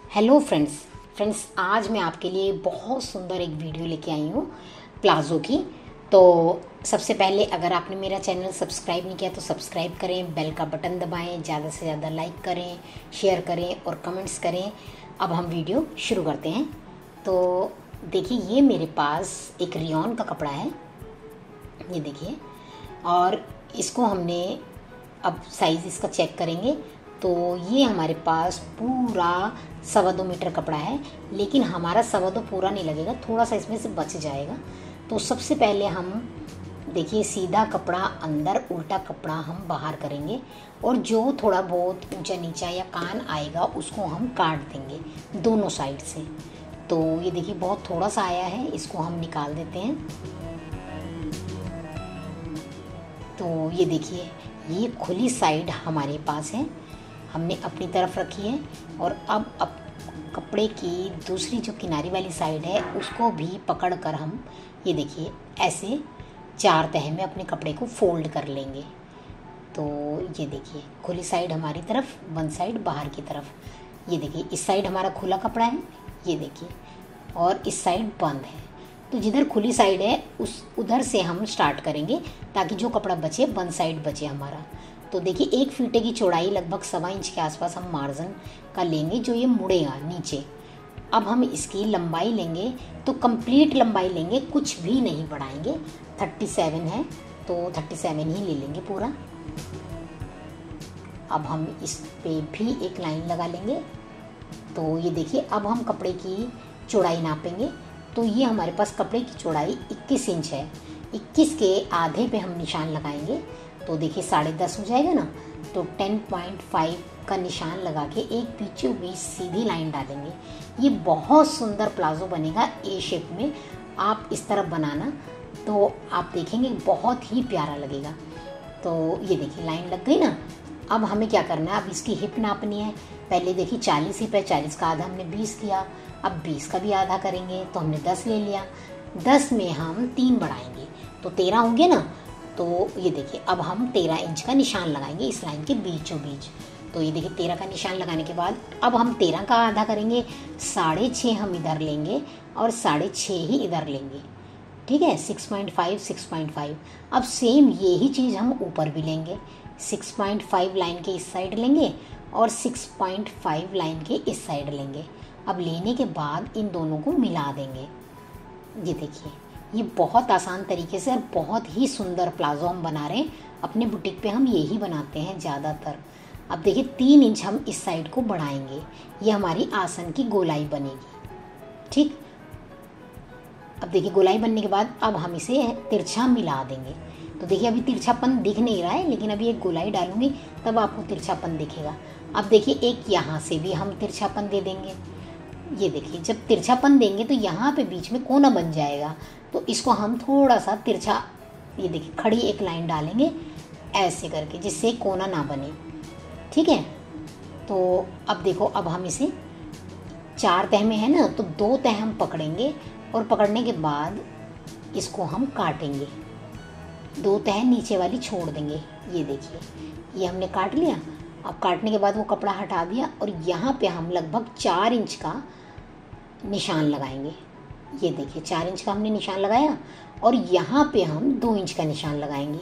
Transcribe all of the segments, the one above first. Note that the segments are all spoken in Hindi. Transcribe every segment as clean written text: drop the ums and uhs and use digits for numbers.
हेलो फ्रेंड्स आज मैं आपके लिए बहुत सुंदर एक वीडियो लेके आई हूँ प्लाज़ो की। तो सबसे पहले अगर आपने मेरा चैनल सब्सक्राइब नहीं किया तो सब्सक्राइब करें, बेल का बटन दबाएं, ज़्यादा से ज़्यादा लाइक करें, शेयर करें और कमेंट्स करें। अब हम वीडियो शुरू करते हैं। तो देखिए, ये मेरे पास एक रियॉन का कपड़ा है, ये देखिए, और इसको हमने अब साइज़ इसका चेक करेंगे। तो ये हमारे पास पूरा 2.25 मीटर कपड़ा है, लेकिन हमारा 2.25 पूरा नहीं लगेगा, थोड़ा सा इसमें से बच जाएगा। तो सबसे पहले हम देखिए सीधा कपड़ा अंदर, उल्टा कपड़ा हम बाहर करेंगे और जो थोड़ा बहुत ऊंचा नीचा या कान आएगा उसको हम काट देंगे दोनों साइड से। तो ये देखिए बहुत थोड़ा सा आया है, इसको हम निकाल देते हैं। तो ये देखिए, ये खुली साइड हमारे पास है, हमने अपनी तरफ रखी है। और अब कपड़े की दूसरी जो किनारे वाली साइड है उसको भी पकड़ कर हम ये देखिए ऐसे 4 तह में अपने कपड़े को फोल्ड कर लेंगे। तो ये देखिए खुली साइड हमारी तरफ, वन साइड बाहर की तरफ। ये देखिए इस साइड हमारा खुला कपड़ा है, ये देखिए, और इस साइड बंद है। तो जिधर खुली साइड है उधर से हम स्टार्ट करेंगे ताकि जो कपड़ा बचे वन साइड बचे हमारा। तो देखिए 1 फीटे की चौड़ाई लगभग 1.25 इंच के आसपास हम मार्जिन का लेंगे जो ये मुड़ेगा नीचे। अब हम इसकी लंबाई लेंगे तो कंप्लीट लंबाई लेंगे, कुछ भी नहीं बढ़ाएंगे। 37 है तो 37 ही ले लेंगे पूरा। अब हम इस पे भी एक लाइन लगा लेंगे। तो ये देखिए अब हम कपड़े की चौड़ाई नापेंगे। तो ये हमारे पास कपड़े की चौड़ाई 21 इंच है, 21 के आधे पे हम निशान लगाएंगे। तो देखिए 10.5 हो जाएगा ना। तो 10.5 का निशान लगा के एक बीचों बीच सीधी लाइन डालेंगे। ये बहुत सुंदर प्लाजो बनेगा ए शेप में। आप इस तरफ बनाना तो आप देखेंगे बहुत ही प्यारा लगेगा। तो ये देखिए लाइन लग गई ना। अब हमें क्या करना है, अब इसकी हिप नापनी है। पहले देखिए 40 हिप है, 40 का आधा हमने 20 किया। अब 20 का भी आधा करेंगे तो हमने 10 ले लिया। 10 में हम 3 बढ़ाएंगे तो 13 होंगे ना। तो ये देखिए अब हम 13 इंच का निशान लगाएंगे इस लाइन के बीचों बीच। तो ये देखिए 13 का निशान लगाने के बाद अब हम 13 का आधा करेंगे, 6.5 हम इधर लेंगे और 6.5 ही इधर लेंगे। ठीक है, 6.5 6.5। अब सेम यही चीज़ हम ऊपर भी लेंगे, 6.5 लाइन के इस साइड लेंगे और 6.5 लाइन के इस साइड लेंगे। अब लेने के बाद इन दोनों को मिला देंगे। ये देखिए ये बहुत आसान तरीके से और बहुत ही सुंदर प्लाजो हम बना रहे हैं। अपने बुटीक पे हम यही बनाते हैं ज़्यादातर। अब देखिए 3 इंच हम इस साइड को बढ़ाएंगे, ये हमारी आसन की गोलाई बनेगी। ठीक, अब देखिए गोलाई बनने के बाद अब हम इसे तिरछा मिला देंगे। तो देखिए अभी तिरछापन दिख नहीं रहा है, लेकिन अभी एक गोलाई डालूंगी तब आपको तिरछापन दिखेगा। अब देखिए एक यहाँ से भी हम तिरछापन दे देंगे। ये देखिए जब तिरछापन देंगे तो यहाँ पे बीच में कोना बन जाएगा, तो इसको हम थोड़ा सा तिरछा, ये देखिए खड़ी एक लाइन डालेंगे ऐसे करके जिससे कोना ना बने। ठीक है, तो अब देखो अब हम इसे 4 तह में है ना, तो 2 तह हम पकड़ेंगे और पकड़ने के बाद इसको हम काटेंगे। 2 तह नीचे वाली छोड़ देंगे। ये देखिए ये हमने काट लिया। अब काटने के बाद वो कपड़ा हटा दिया और यहाँ पे हम लगभग 4 इंच का निशान लगाएंगे। ये देखिए 4 इंच का हमने निशान लगाया और यहाँ पे हम 2 इंच का निशान लगाएंगे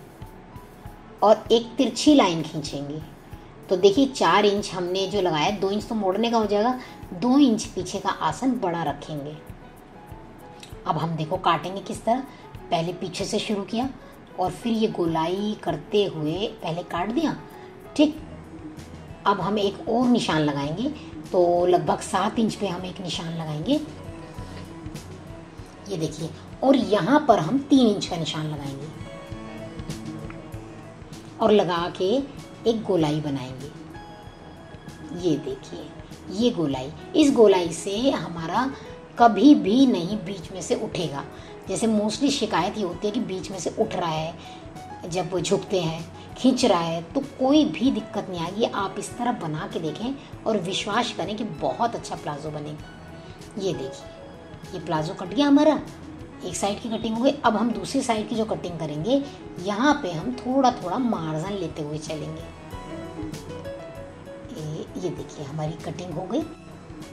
और एक तिरछी लाइन खींचेंगे। तो देखिए 4 इंच हमने जो लगाया, 2 इंच तो मोड़ने का हो जाएगा, 2 इंच पीछे का आसन बड़ा रखेंगे। अब हम देखो काटेंगे किस तरह। पहले पीछे से शुरू किया और फिर ये गोलाई करते हुए पहले काट दिया। ठीक, अब हम एक और निशान लगाएंगे। तो लगभग 7 इंच पे हम एक निशान लगाएंगे, ये देखिए, और यहाँ पर हम 3 इंच का निशान लगाएंगे और लगा के एक गोलाई बनाएंगे। ये देखिए ये गोलाई, इस गोलाई से हमारा कभी भी नहीं बीच में से उठेगा। जैसे मोस्टली शिकायत ये होती है कि बीच में से उठ रहा है, जब वो झुकते हैं खींच रहा है, तो कोई भी दिक्कत नहीं आएगी। आप इस तरह बना के देखें और विश्वास करें कि बहुत अच्छा प्लाजो बनेगा। ये देखिए ये प्लाजो कट गया हमारा, एक साइड की कटिंग हो गई। अब हम दूसरी साइड की जो कटिंग करेंगे यहाँ पे हम थोड़ा थोड़ा मार्जिन लेते हुए चलेंगे। ये देखिए हमारी कटिंग हो गई।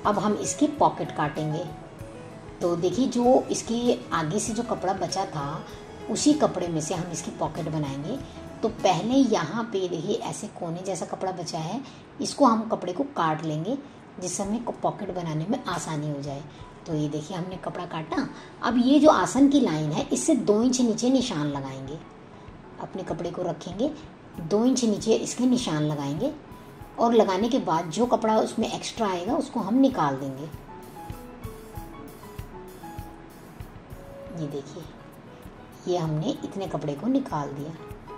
अब हम इसकी पॉकेट काटेंगे। तो देखिए जो इसके आगे से जो कपड़ा बचा था उसी कपड़े में से हम इसकी पॉकेट बनाएंगे। तो पहले यहाँ पे देखिए ऐसे कोने जैसा कपड़ा बचा है, इसको हम कपड़े को काट लेंगे जिससे हमें पॉकेट बनाने में आसानी हो जाए। तो ये देखिए हमने कपड़ा काटा। अब ये जो आसन की लाइन है इससे 2 इंच नीचे निशान लगाएंगे। अपने कपड़े को रखेंगे, 2 इंच नीचे इसके निशान लगाएंगे और लगाने के बाद जो कपड़ा उसमें एक्स्ट्रा आएगा उसको हम निकाल देंगे। ये देखिए ये हमने इतने कपड़े को निकाल दिया।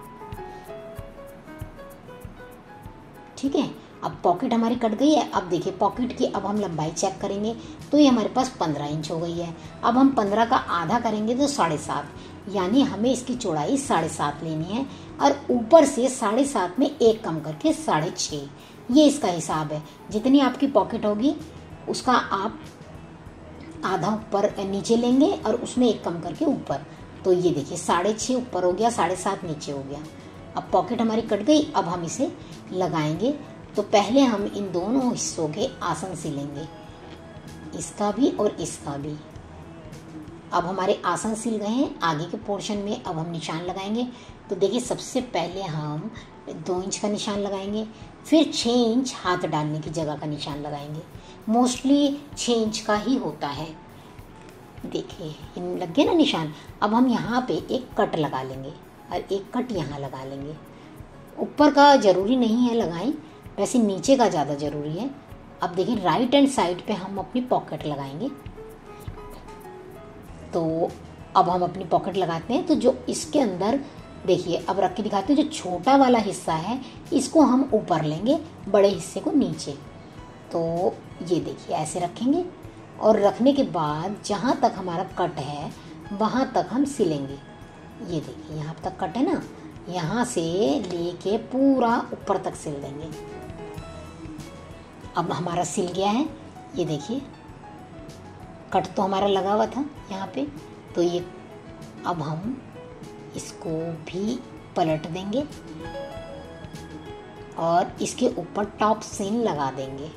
ठीक है, अब पॉकेट हमारी कट गई है। अब देखिए पॉकेट की अब हम लंबाई चेक करेंगे तो ये हमारे पास 15 इंच हो गई है। अब हम 15 का आधा करेंगे तो 7.5, यानी हमें इसकी चौड़ाई 7.5 लेनी है और ऊपर से 7.5 में 1 कम करके 6.5। ये इसका हिसाब है। जितनी आपकी पॉकेट होगी उसका आप आधा ऊपर नीचे लेंगे और उसमें 1 कम करके ऊपर। तो ये देखिए 6.5 ऊपर हो गया, 7.5 नीचे हो गया। अब पॉकेट हमारी कट गई। अब हम इसे लगाएंगे। तो पहले हम इन दोनों हिस्सों के आसन सिलेंगे, इसका भी और इसका भी। अब हमारे आसन सिल गए हैं। आगे के पोर्शन में अब हम निशान लगाएंगे। तो देखिए सबसे पहले हम 2 इंच का निशान लगाएंगे, फिर 6 इंच हाथ डालने की जगह का निशान लगाएंगे। मोस्टली 6 इंच का ही होता है। देखिए लग गया ना निशान। अब हम यहाँ पे एक कट लगा लेंगे और एक कट यहाँ लगा लेंगे। ऊपर का ज़रूरी नहीं है लगाएं, वैसे नीचे का ज़्यादा ज़रूरी है। अब देखिए राइट हैंड साइड पे हम अपनी पॉकेट लगाएंगे। तो अब हम अपनी पॉकेट लगाते हैं। तो जो इसके अंदर देखिए अब रख के दिखाते हैं, जो छोटा वाला हिस्सा है इसको हम ऊपर लेंगे, बड़े हिस्से को नीचे। तो ये देखिए ऐसे रखेंगे और रखने के बाद जहाँ तक हमारा कट है वहाँ तक हम सिलेंगे। ये देखिए यहाँ तक कट है ना, यहाँ से लेके पूरा ऊपर तक सिल देंगे। अब हमारा सिल गया है। ये देखिए कट तो हमारा लगा हुआ था यहाँ पे। तो ये अब हम इसको भी पलट देंगे और इसके ऊपर टॉप सीन लगा देंगे।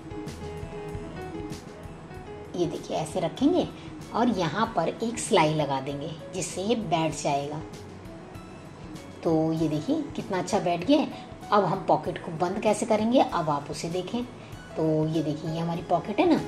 ये देखिए ऐसे रखेंगे और यहाँ पर एक सिलाई लगा देंगे जिससे ये बैठ जाएगा। तो ये देखिए कितना अच्छा बैठ गया है। अब हम पॉकेट को बंद कैसे करेंगे अब आप उसे देखें। तो ये देखिए ये हमारी पॉकेट है ना।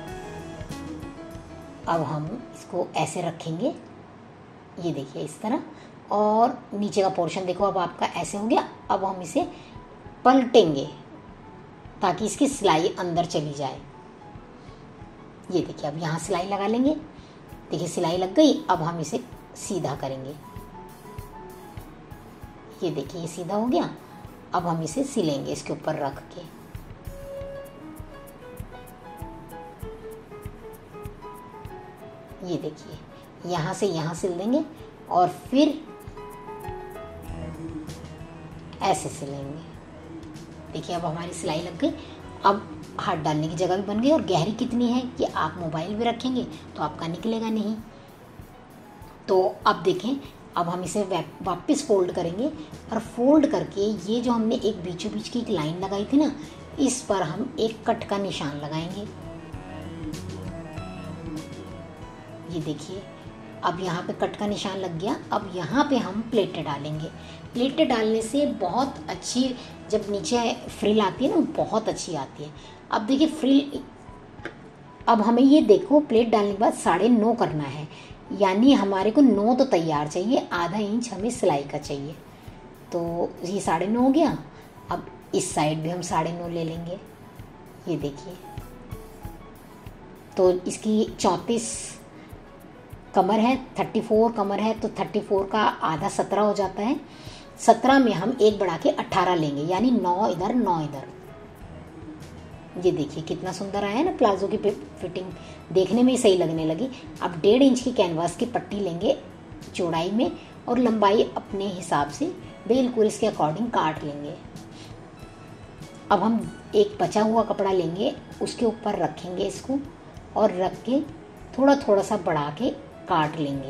अब हम इसको ऐसे रखेंगे, ये देखिए इस तरह, और नीचे का पोर्शन देखो अब आपका ऐसे हो गया। अब हम इसे पलटेंगे ताकि इसकी सिलाई अंदर चली जाए। ये देखिए अब यहाँ सिलाई लगा लेंगे। देखिए सिलाई लग गई। अब हम इसे सीधा करेंगे। ये देखिए ये सीधा हो गया। अब हम इसे सिलेंगे इसके ऊपर रख के। ये देखिए यहाँ से यहाँ सिल देंगे और फिर ऐसे सिलेंगे। देखिए अब हमारी सिलाई लग गई। अब हाथ डालने की जगह भी बन गई और गहरी कितनी है कि आप मोबाइल भी रखेंगे तो आपका निकलेगा नहीं। तो अब देखें, अब हम इसे वापस फोल्ड करेंगे और फोल्ड करके ये जो हमने एक बीचों बीच की एक लाइन लगाई थी ना, इस पर हम एक कट का निशान लगाएंगे। ये देखिए अब यहाँ पे कट का निशान लग गया। अब यहाँ पे हम प्लेटें डालेंगे। प्लेटें डालने से बहुत अच्छी, जब नीचे फ्रिल आती है ना बहुत अच्छी आती है। अब देखिए फ्रिल, अब हमें ये देखो प्लेट डालने के बाद 9.5 करना है, यानी हमारे को 9 तो तैयार चाहिए, आधा इंच हमें सिलाई का चाहिए। तो ये 9.5 हो गया। अब इस साइड भी हम 9.5 ले लेंगे। ये देखिए तो इसकी 34 कमर है, 34 कमर है, तो 34 का आधा 17 हो जाता है। 17 में हम एक बढ़ा के 18 लेंगे, यानी 9 इधर 9 इधर। ये देखिए कितना सुंदर आया है ना प्लाजो की फिटिंग, देखने में ही सही लगने लगी। अब 1.5 इंच की कैनवास की पट्टी लेंगे चौड़ाई में और लंबाई अपने हिसाब से बिल्कुल इसके अकॉर्डिंग काट लेंगे। अब हम एक बचा हुआ कपड़ा लेंगे, उसके ऊपर रखेंगे इसको और रख के थोड़ा थोड़ा सा बढ़ा के काट लेंगे।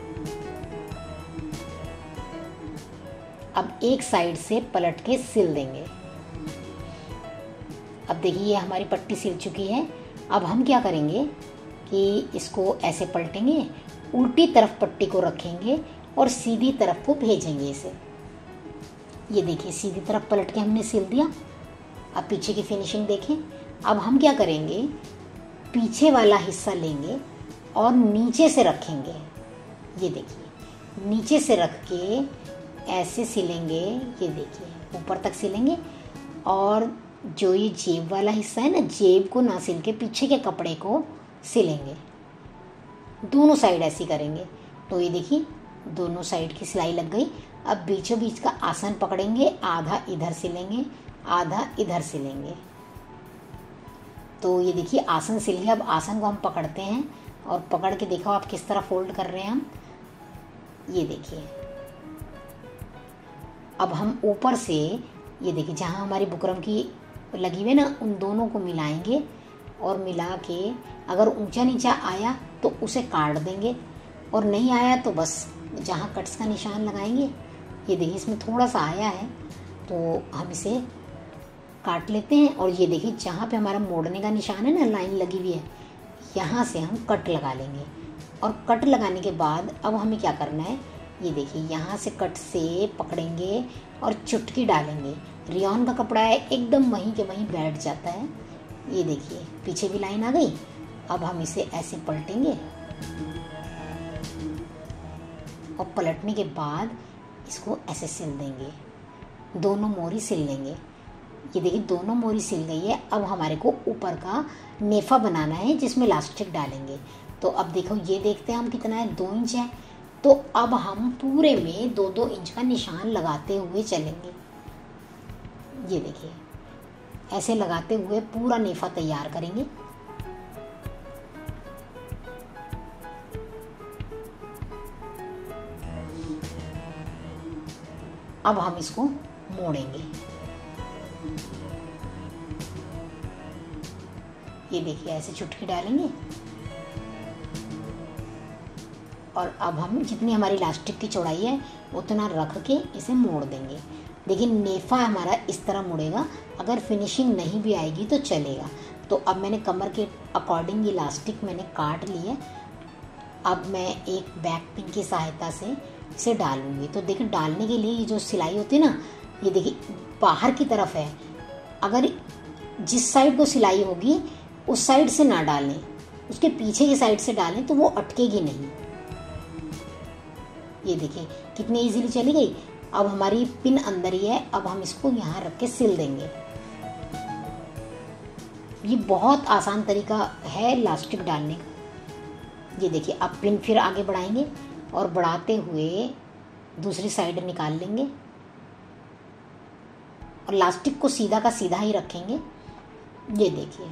अब एक साइड से पलट के सिल देंगे। अब देखिए ये हमारी पट्टी सिल चुकी है। अब हम क्या करेंगे कि इसको ऐसे पलटेंगे, उल्टी तरफ पट्टी को रखेंगे और सीधी तरफ को भेजेंगे इसे। ये देखिए सीधी तरफ पलट के हमने सिल दिया। अब पीछे की फिनिशिंग देखें। अब हम क्या करेंगे, पीछे वाला हिस्सा लेंगे और नीचे से रखेंगे। ये देखिए नीचे से रख के ऐसे सिलेंगे। ये देखिए ऊपर तक सिलेंगे और जो ये जेब वाला हिस्सा है ना, जेब को ना सिल के पीछे के कपड़े को सिलेंगे। दोनों साइड ऐसी करेंगे। तो ये देखिए दोनों साइड की सिलाई लग गई। अब बीचों बीच का आसन पकड़ेंगे, आधा इधर सिलेंगे, आधा इधर सिलेंगे। तो ये देखिए आसन सिल गया। अब आसन को हम पकड़ते हैं और पकड़ के देखो आप किस तरह फोल्ड कर रहे हैं हम। ये देखिए अब हम ऊपर से, ये देखिए जहाँ हमारी बुकरम की लगी हुई है ना, उन दोनों को मिलाएंगे और मिला के अगर ऊंचा नीचा आया तो उसे काट देंगे और नहीं आया तो बस जहाँ कट्स का निशान लगाएंगे। ये देखिए इसमें थोड़ा सा आया है तो हम इसे काट लेते हैं। और ये देखिए जहाँ पे हमारा मोड़ने का निशान है ना, लाइन लगी हुई है, यहाँ से हम कट लगा लेंगे। और कट लगाने के बाद अब हमें क्या करना है, ये देखिए यहाँ से कट से पकड़ेंगे और चुटकी डालेंगे। रियॉन का कपड़ा है, एकदम वहीं के वहीं बैठ जाता है। ये देखिए पीछे भी लाइन आ गई। अब हम इसे ऐसे पलटेंगे और पलटने के बाद इसको ऐसे सिल देंगे। दोनों मोरी सिल लेंगे। ये देखिए दोनों मोरी सिल गई है। अब हमारे को ऊपर का नेफा बनाना है जिसमें इलास्टिक डालेंगे। तो अब देखो ये देखते हैं हम कितना है, 2 इंच है। तो अब हम पूरे में 2-2 इंच का निशान लगाते हुए चलेंगे। ये देखिए ऐसे लगाते हुए पूरा नेफा तैयार करेंगे। अब हम इसको मोड़ेंगे। ये देखिए ऐसे चुटकी डालेंगे और अब हम जितनी हमारी इलास्टिक की चौड़ाई है उतना रख के इसे मोड़ देंगे। देखिए नेफा हमारा इस तरह मुड़ेगा। अगर फिनिशिंग नहीं भी आएगी तो चलेगा। तो अब मैंने कमर के अकॉर्डिंग इलास्टिक मैंने काट ली है। अब मैं एक बैक पिन की सहायता से इसे डालूंगी। तो देखिए डालने के लिए ये जो सिलाई होती है ना, ये देखिए बाहर की तरफ है। अगर जिस साइड को सिलाई होगी उस साइड से ना डालें, उसके पीछे की साइड से डालें तो वो अटकेगी नहीं। ये देखिए कितनी इजीली चली गई। अब हमारी पिन अंदर ही है। अब हम इसको यहाँ रख के सिल देंगे। ये बहुत आसान तरीका है इलास्टिक डालने का। ये देखिए अब पिन फिर आगे बढ़ाएंगे और बढ़ाते हुए दूसरी साइड निकाल लेंगे और इलास्टिक को सीधा का सीधा ही रखेंगे। ये देखिए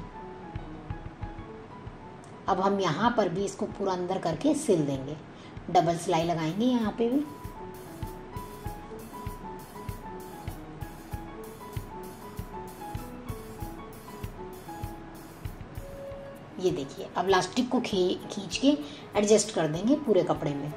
अब हम यहाँ पर भी इसको पूरा अंदर करके सिल देंगे। डबल सिलाई लगाएंगे यहाँ पे भी। ये देखिए अब इलास्टिक को खींच के एडजस्ट कर देंगे पूरे कपड़े में।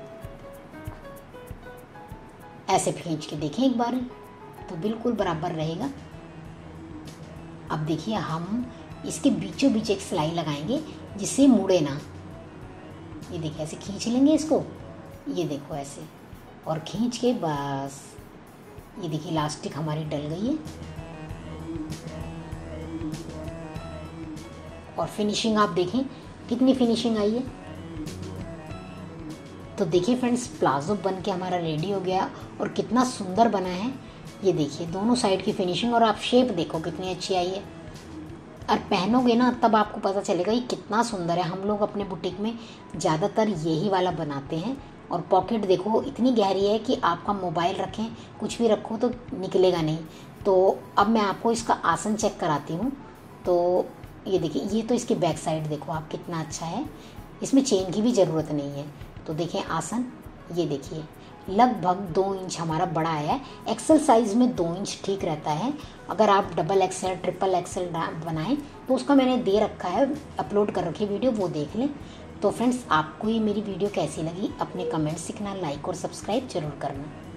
ऐसे खींच के देखें एक बार तो बिल्कुल बराबर रहेगा। अब देखिए हम इसके बीचों बीच एक सिलाई लगाएंगे जिससे मुड़े ना। ये देखिए ऐसे खींच लेंगे इसको। ये देखो ऐसे और खींच के बस। ये देखिए इलास्टिक हमारी डल गई है और फिनिशिंग आप देखें कितनी फिनिशिंग आई है। तो देखिए फ्रेंड्स प्लाजो बन के हमारा रेडी हो गया और कितना सुंदर बना है। ये देखिए दोनों साइड की फिनिशिंग और आप शेप देखो कितनी अच्छी आई है। और पहनोगे ना तब आपको पता चलेगा ये कितना सुंदर है। हम लोग अपने बुटीक में ज़्यादातर यही वाला बनाते हैं। और पॉकेट देखो इतनी गहरी है कि आपका मोबाइल रखें, कुछ भी रखो तो निकलेगा नहीं। तो अब मैं आपको इसका आसन चेक कराती हूँ। तो ये देखिए ये तो इसकी बैक साइड देखो आप कितना अच्छा है। इसमें चेन की भी ज़रूरत नहीं है। तो देखें आसन, ये देखिए लगभग 2 इंच हमारा बड़ा है। एक्सेल साइज़ में 2 इंच ठीक रहता है। अगर आप डबल एक्सेल ट्रिपल एक्सेल बनाएं तो उसका मैंने दे रखा है, अपलोड कर रखी वीडियो, वो देख लें। तो फ्रेंड्स आपको ये मेरी वीडियो कैसी लगी अपने कमेंट्स लिखना, लाइक और सब्सक्राइब जरूर करना।